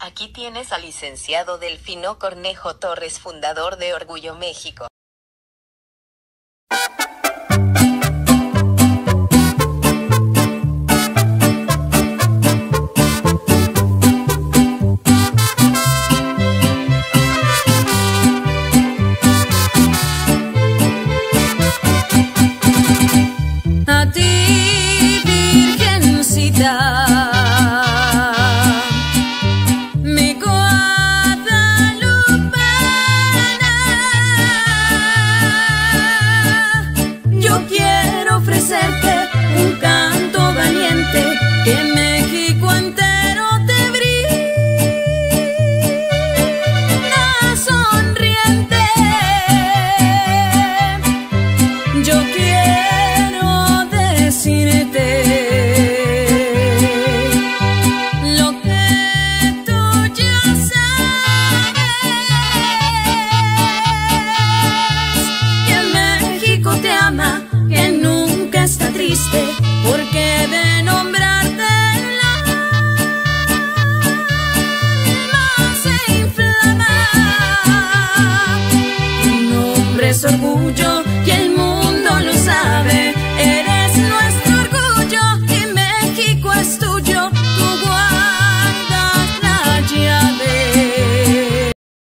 Aquí tienes al licenciado Delfino Cornejo Torres, fundador de Orgullo México. A ti, Virgencita, mi guadalupana, yo quiero ofrecerte un canto valiente que México entero te brinda sonriente. Yo quiero decirte lo que tú ya sabes, que México te ama